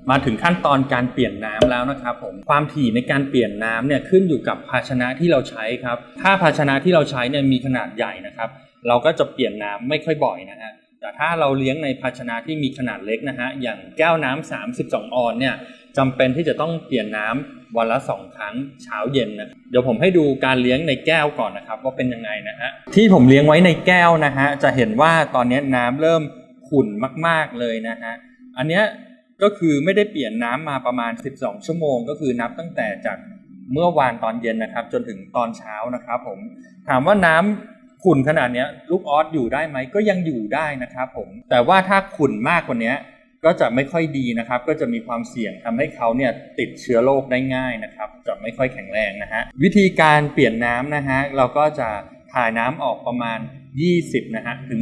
มาถึงขั้นตอนการเปลี่ยนน้ำแล้วนะครับผมความถี่ในการเปลี่ยนน้ำเนี่ยขึ้นอยู่กับภาชนะที่เราใช้ครับถ้าภาชนะที่เราใช้เนี่ยมีขนาดใหญ่นะครับเราก็จะเปลี่ยนน้ำไม่ค่อยบ่อยนะฮะแต่ถ้าเราเลี้ยงในภาชนะที่มีขนาดเล็กนะฮะอย่างแก้วน้ำ32 ออนเนี่ยจำเป็นที่จะต้องเปลี่ยนน้ำวันละ2 ครั้งเช้าเย็นนะเดี๋ยวผมให้ดูการเลี้ยงในแก้วก่อนนะครับว่าเป็นยังไงนะฮะที่ผมเลี้ยงไว้ในแก้วนะฮะจะเห็นว่าตอนนี้น้ำเริ่มขุ่นมากๆเลยนะฮะอันเนี้ยก็คือไม่ได้เปลี่ยนน้ำมาประมาณ12 ชั่วโมงก็คือนับตั้งแต่จากเมื่อวานตอนเย็นนะครับจนถึงตอนเช้านะครับผมถามว่าน้ำขุ่นขนาดนี้ลูกออสอยู่ได้ไหมก็ยังอยู่ได้นะครับผมแต่ว่าถ้าขุ่นมากกว่านี้ก็จะไม่ค่อยดีนะครับก็จะมีความเสี่ยงทำให้เขาเนี่ยติดเชื้อโรคได้ง่ายนะครับจะไม่ค่อยแข็งแรงนะฮะวิธีการเปลี่ยนน้ำนะฮะเราก็จะถ่ายน้ำออกประมาณ20นะฮะถึง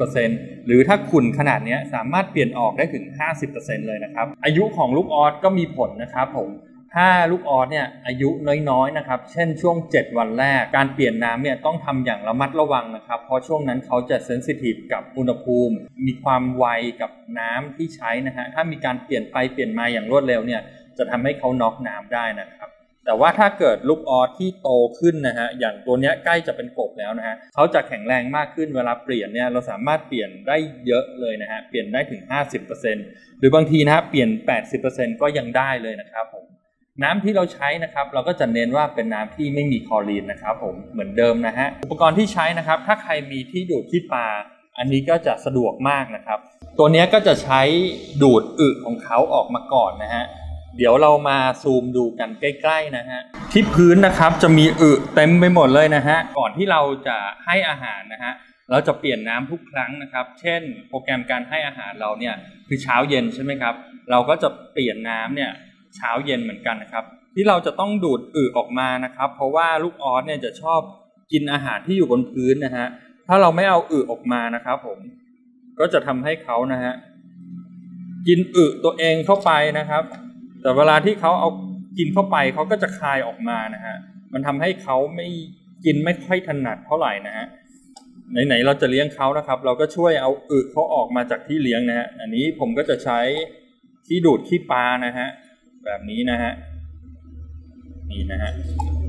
30% หรือถ้าขุ่นขนาดนี้สามารถเปลี่ยนออกได้ถึง 50% เลยนะครับอายุของลูกออสก็มีผลนะครับผมถ้าลูกออสเนี่ยอายุน้อยๆนะครับเช่นช่วง7 วันแรกการเปลี่ยนน้ำเนี่ยต้องทำอย่างระมัดระวังนะครับเพราะช่วงนั้นเขาจะเซนซิทีฟกับอุณหภูมิมีความไวกับน้ำที่ใช้นะฮะถ้ามีการเปลี่ยนไปเปลี่ยนมาอย่างรวดเร็วเนี่ยจะทำให้เขาน็อกน้ำได้นะครับแต่ว่าถ้าเกิดลูกออสที่โตขึ้นนะฮะอย่างตัวนี้ใกล้จะเป็นกบแล้วนะฮะเขาจะแข็งแรงมากขึ้นเวลาเปลี่ยนเนี่ยเราสามารถเปลี่ยนได้เยอะเลยนะฮะเปลี่ยนได้ถึง 50% หรือบางทีนะฮะเปลี่ยน 80% ก็ยังได้เลยนะครับผมน้ำที่เราใช้นะครับเราก็จะเน้นว่าเป็นน้ำที่ไม่มีคลอรีนนะครับผมเหมือนเดิมนะฮะอุปกรณ์ที่ใช้นะครับถ้าใครมีที่ดูดขี้ปลาอันนี้ก็จะสะดวกมากนะครับตัวนี้ก็จะใช้ดูดอึของเขาออกมาก่อนนะฮะเดี๋ยวเรามาซูมดูกันใกล้ๆนะฮะที่พื้นนะครับจะมีอึเต็มไปหมดเลยนะฮะก่อนที่เราจะให้อาหารนะฮะเราจะเปลี่ยนน้ำทุกครั้งนะครับเช่นโปรแกรมการให้อาหารเราเนี่ยคือเช้าเย็นใช่ไหมครับเราก็จะเปลี่ยนน้ำเนี่ยเช้าเย็นเหมือนกันนะครับที่เราจะต้องดูดอึออกมานะครับเพราะว่าลูกออสเนี่ยจะชอบกินอาหารที่อยู่บนพื้นนะฮะถ้าเราไม่เอาอึออกมานะครับผมก็จะทำให้เขานะฮะกินอึตัวเองเข้าไปนะครับแต่เวลาที่เขาเอากินเข้าไปเขาก็จะคายออกมานะฮะมันทำให้เขาไม่กินไม่ค่อยถนัดเท่าไหร่นะฮะไหนๆเราจะเลี้ยงเขานะครับเราก็ช่วยเอาอึเขาออกมาจากที่เลี้ยงนะฮะอันนี้ผมก็จะใช้ที่ดูดขี้ปลานะฮะแบบนี้นะฮะนี่นะฮะ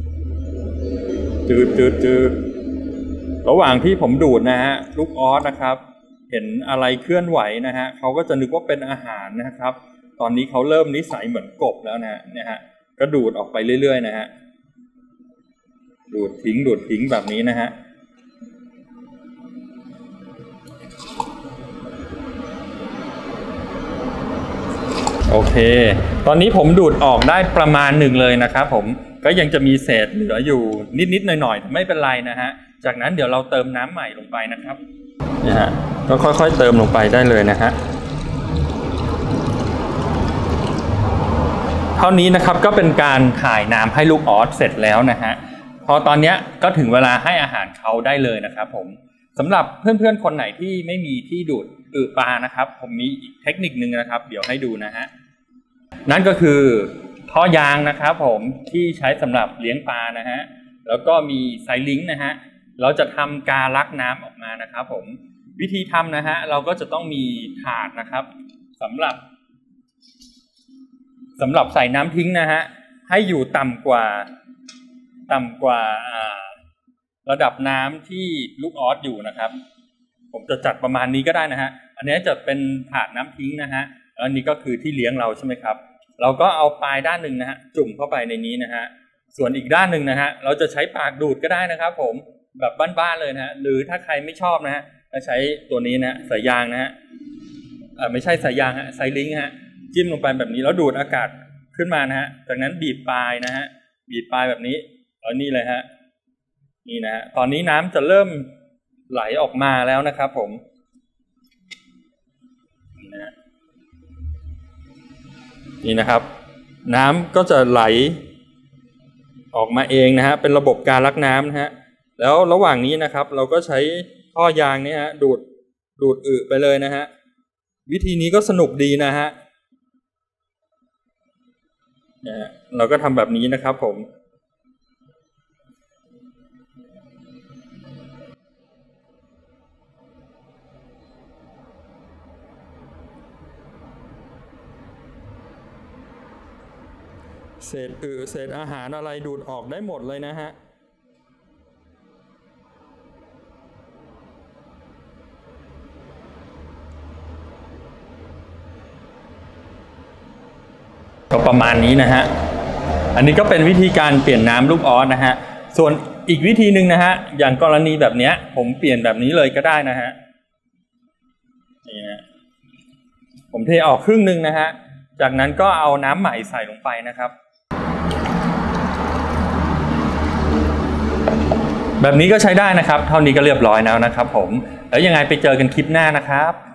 จืดระหว่างที่ผมดูดนะฮะลูกออสนะครับเห็นอะไรเคลื่อนไหวนะฮะเขาก็จะนึกว่าเป็นอาหารนะครับตอนนี้เขาเริ่มนิสัยเหมือนกบแล้วนะฮะก็ดูดออกไปเรื่อยๆนะฮะดูดทิ้งแบบนี้นะฮะโอเคตอนนี้ผมดูดออกได้ประมาณหนึ่งเลยนะครับผมก็ยังจะมีเศษเหลืออยู่นิดๆหน่อยๆไม่เป็นไรนะฮะจากนั้นเดี๋ยวเราเติมน้ำใหม่ลงไปนะครับนี่ฮะก็ค่อยๆเติมลงไปได้เลยนะฮะเท่านี้นะครับก็เป็นการถ่ายน้ำให้ลูกออสเสร็จแล้วนะฮะพอตอนนี้ก็ถึงเวลาให้อาหารเขาได้เลยนะครับผมสำหรับเพื่อนๆคนไหนที่ไม่มีที่ดูดอึปลานะครับผมมีอีกเทคนิคนึงนะครับเดี๋ยวให้ดูนะฮะนั่นก็คือท่อยางนะครับผมที่ใช้สำหรับเลี้ยงปลานะฮะแล้วก็มีไซลิงค์นะฮะเราจะทำการลักน้ำออกมานะครับผมวิธีทำนะฮะเราก็จะต้องมีถาดนะครับสำหรับใส่น้ำทิ้งนะฮะให้อยู่ต่ำกว่าระดับน้ำที่ลูกออสอยู่นะครับผมจะจัดประมาณนี้ก็ได้นะฮะอันนี้จะเป็นถาดน้ำทิ้งนะฮะอันนี้ก็คือที่เลี้ยงเราใช่ไหมครับเราก็เอาปลายด้านหนึ่งนะฮะจุ่มเข้าไปในนี้นะฮะส่วนอีกด้านหนึ่งนะฮะเราจะใช้ปากดูดก็ได้นะครับผมแบบบ้านๆเลยนะฮะหรือถ้าใครไม่ชอบนะฮะจะใช้ตัวนี้นะสายยางนะฮะไม่ใช่สายยางฮะไซลิงค์ฮะจิ้มลงไปแบบนี้แล้วดูดอากาศขึ้นมานะฮะจากนั้นบีบปลายนะฮะบีบปลายแบบนี้เอานี่เลยฮะนี่นะฮะตอนนี้น้ำจะเริ่มไหลออกมาแล้วนะครับผมนี่นะครับน้ำก็จะไหลออกมาเองนะฮะเป็นระบบการลักน้ำนะฮะแล้วระหว่างนี้นะครับเราก็ใช้ท่อยางนี้ฮะดูดอึไปเลยนะฮะวิธีนี้ก็สนุกดีนะฮะเราก็ทำแบบนี้นะครับผมเศษเศษอาหารอะไรดูดออกได้หมดเลยนะฮะก็ประมาณนี้นะฮะอันนี้ก็เป็นวิธีการเปลี่ยนน้ำลูกออสนะฮะส่วนอีกวิธีหนึ่งนะฮะอย่างกรณีแบบนี้ผมเปลี่ยนแบบนี้เลยก็ได้นะฮะนี่ฮะผมเทออกครึ่งหนึ่งนะฮะจากนั้นก็เอาน้ำใหม่ใส่ลงไปนะครับแบบนี้ก็ใช้ได้นะครับเท่านี้ก็เรียบร้อยแล้วนะครับผมแล้วยังไงไปเจอกันคลิปหน้านะครับ